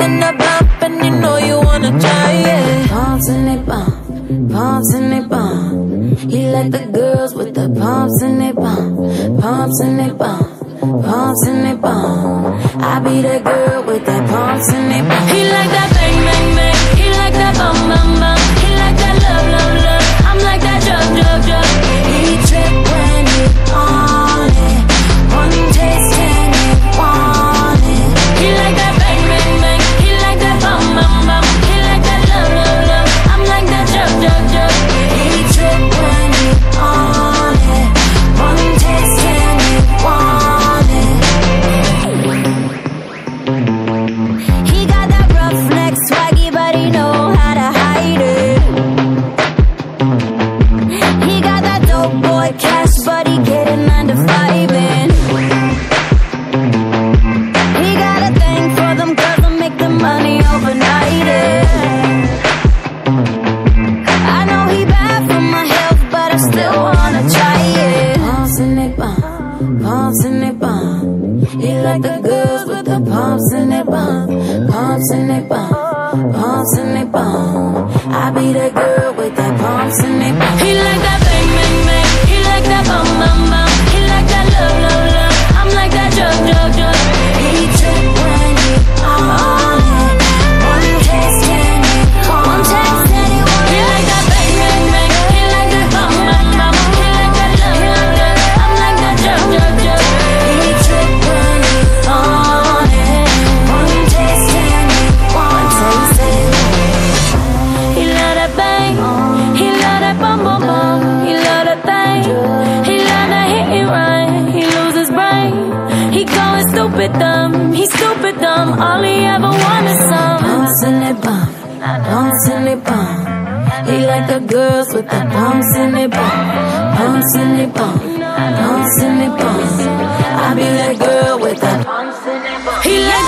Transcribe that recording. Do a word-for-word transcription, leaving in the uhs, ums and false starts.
in the bump, and you know you wanna try it. Pumps in they bump, pumps in they bump. He like the girls with the pumps in they bump, pumps in they bump, pumps in they bump. I be that girl with that pumps in they bump. He like that bang, bang, bang. He like that bum, bum, bum. He like that love, love, love. I'm like that drug, drug, drug. He trip when he on it. One taste and he want it. He like that bang, bang, bang. He like that bum, bum, bum. He like that love, love, love. I'm like that drug, drug, drug. He trip when he on it. One taste and he want it. He got that rough neck swaggy, but he know how to hide it. He got that dope boy cash, but he get a nine to five in. He got a thing for them girls that make the money overnight. I know he bad for my health, but I still wanna try it. Pumps in they bump, pumps in they bump. He like the girls with the pumps in they bump, pumps in they bump, pumps in they bump. I be that girl with that pumps in they bump. He like that bang, bang, bang. He like that bum, bum, bum. He like that love, love, love. I'm like that drug, drug, drug. He trip when he on it. One taste and he one taste and he want it. He like that bang, bang, bang. He like that bum, bum, bum. He like that love, love, love. I'm like that drug, drug, drug. He trip when he on it. One taste and he want it. He love that bang. He love that bum, bum, bum. He love that thing. He love that hit and run. He lose his brain. He going stupid dumb. He stupid dumb. All he ever want is some pumps in they bump, pumps in they bump. He like the girls with the pumps in they bump, pumps in they bump, pumps in they bump. I be that girl with the pumps in they bump. He like